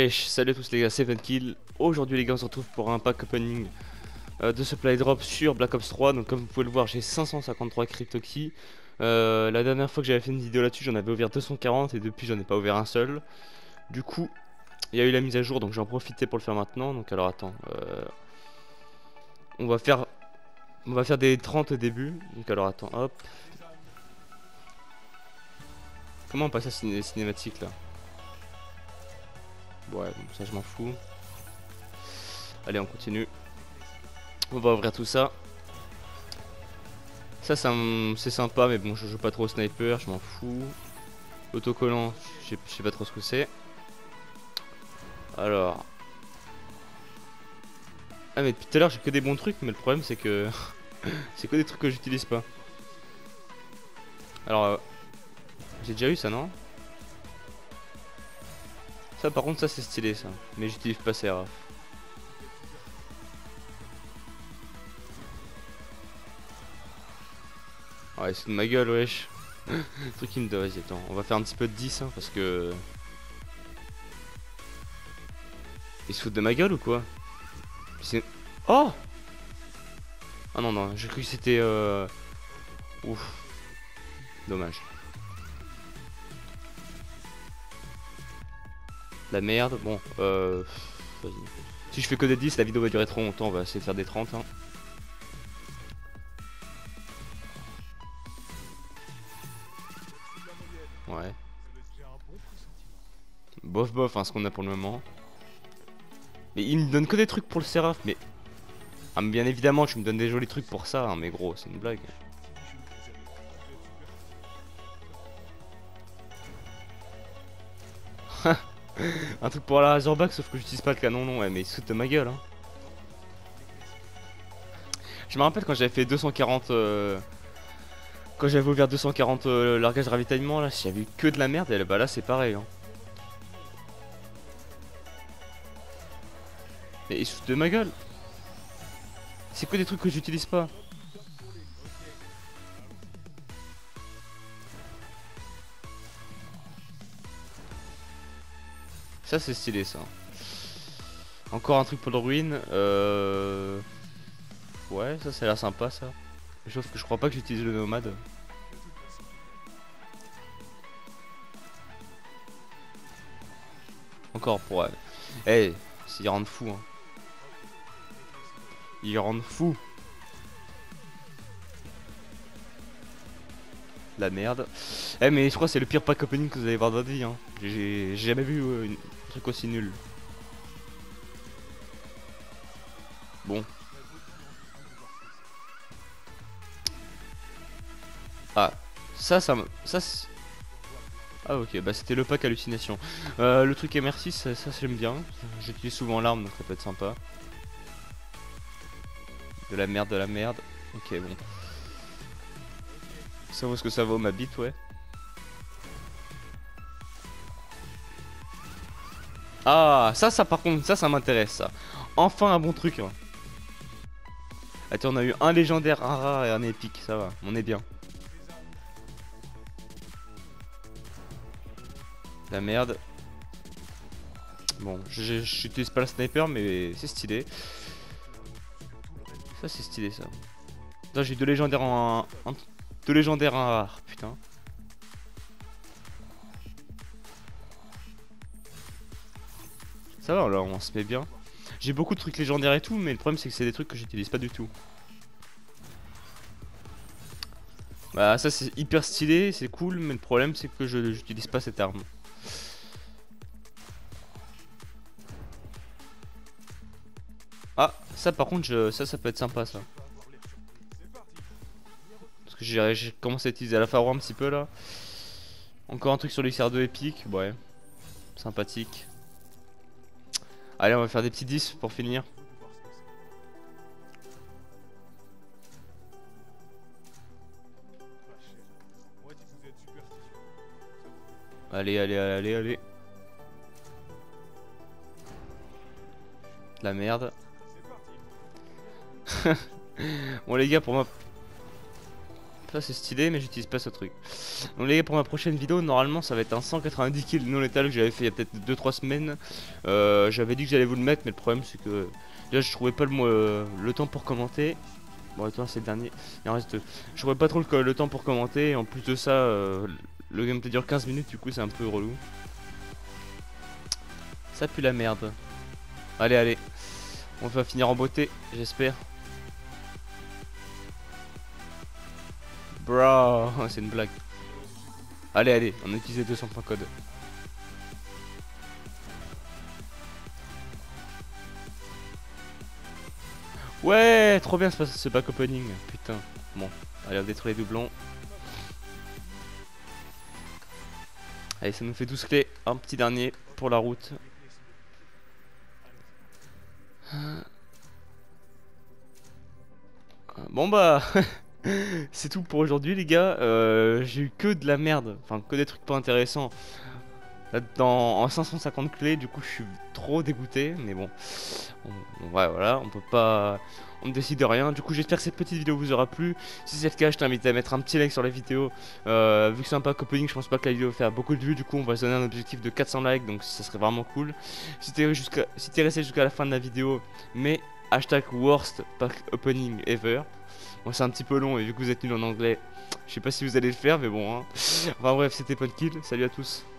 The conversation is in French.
Wesh, salut à tous les gars, c'est Venkill. Aujourd'hui les gars on se retrouve pour un pack opening de supply drop sur Black Ops 3. Donc comme vous pouvez le voir j'ai 553 crypto keys. La dernière fois que j'avais fait une vidéo là-dessus j'en avais ouvert 240 et depuis j'en ai pas ouvert un seul. Du coup il y a eu la mise à jour donc j'en profité pour le faire maintenant. Donc alors attends, on va faire des 30 au début. Donc alors attends, hop. Comment on passe à cinématique là? Ouais bon, ça je m'en fous. Allez on continue. On va ouvrir tout ça. Ça c'est sympa mais bon je joue pas trop au sniper, je m'en fous. Autocollant, je sais pas trop ce que c'est. Alors. Ah mais depuis tout à l'heure j'ai que des bons trucs mais le problème c'est que c'est que des trucs que j'utilise pas. Alors j'ai déjà eu ça non? Ça par contre ça c'est stylé ça. Mais j'utilise pas ces raf. Ouais c'est de ma gueule wesh. Le truc qui me donne, vas-y attends, on va faire un petit peu de 10 hein, parce que... Ils se foutent de ma gueule ou quoi? C'est... Oh! Ah non non, j'ai cru que c'était Ouf. Dommage. La merde, bon vas-y. Si je fais que des 10 la vidéo va durer trop longtemps, on va essayer de faire des 30 hein. Ouais. Bof bof hein, ce qu'on a pour le moment. Mais il me donne que des trucs pour le Séraph, mais... Ah mais bien évidemment tu me donnes des jolis trucs pour ça, hein, mais gros c'est une blague. Un truc pour la Razorback sauf que j'utilise pas le canon long, ouais mais il se fout de ma gueule hein. Je me rappelle quand j'avais fait 240... Quand j'avais ouvert 240 largage ravitaillement là, s'il y avait eu que de la merde, et bah là c'est pareil hein. Mais il se fout de ma gueule. C'est que des trucs que j'utilise pas. Ça c'est stylé ça. Encore un truc pour le ruine. Ouais ça a l'air sympa ça. Sauf que je crois pas que j'utilise le nomade. Encore pour... Eh hey, ils rendent fou hein. Ils rendent fou. La merde. Eh mais je crois que c'est le pire pack opening que vous allez voir de votre vie hein. J'ai jamais vu un truc aussi nul. Bon. Ah, ça ah ok, bah c'était le pack hallucination. Le truc MR6, ça j'aime bien. J'utilise souvent l'arme donc ça peut être sympa. De la merde, de la merde. Ok bon. Ça vaut ce que ça vaut ma bite ouais. Ah ça par contre, ça m'intéresse ça. Enfin un bon truc hein. Attends on a eu un légendaire, un rare et un épique, ça va, on est bien. La merde. Bon, j'utilise pas le sniper, mais c'est stylé. Ça, c'est stylé, ça. Là, j'ai deux légendaires deux légendaires en rare, putain. Ça va, là, on se met bien. J'ai beaucoup de trucs légendaires et tout, mais le problème, c'est que c'est des trucs que j'utilise pas du tout. Bah, ça, c'est hyper stylé, c'est cool, mais le problème, c'est que j'utilise pas cette arme. Ah, ça par contre, ça peut être sympa ça. Parce que j'ai commencé à utiliser la Faro un petit peu là. Encore un truc sur l'XR2 épique, ouais. Sympathique. Allez, on va faire des petits 10 pour finir. Allez, allez, allez, allez. La merde. Bon les gars, pour moi... ça c'est stylé, mais j'utilise pas ce truc. Donc les gars, pour ma prochaine vidéo, normalement ça va être un 190 kills non létal que j'avais fait il y a peut-être 2-3 semaines. J'avais dit que j'allais vous le mettre, mais le problème c'est que déjà je trouvais pas le temps pour commenter. Bon, toi c'est le dernier, il en reste deux. Je trouvais pas trop le temps pour commenter, et en plus de ça, le gameplay dure 15 minutes, du coup c'est un peu relou. Ça pue la merde. Allez, allez, on va finir en beauté, j'espère. Bro, c'est une blague. Allez, allez, on a utilisé 200 points code. Ouais, trop bien ce back opening, putain. Bon, allez, on détruit les doublons. Allez, ça nous fait 12 clés. Un petit dernier pour la route. Bon bah, c'est tout pour aujourd'hui les gars. J'ai eu que de la merde, enfin que des trucs pas intéressants. En 550 clés, du coup je suis trop dégoûté, mais bon, ouais, voilà, on peut pas, on ne décide de rien. Du coup j'espère que cette petite vidéo vous aura plu. Si c'est le cas, je t'invite à mettre un petit like sur la vidéo. Vu que c'est un pack opening, je pense pas que la vidéo va faire beaucoup de vues, du coup on va se donner un objectif de 400 likes, donc ça serait vraiment cool. Si t'es resté jusqu'à la fin de la vidéo, mais hashtag worst pack opening ever. Bon, c'est un petit peu long, et vu que vous êtes nul en anglais, je sais pas si vous allez le faire, mais bon, hein. Enfin bref, c'était Punkill, salut à tous.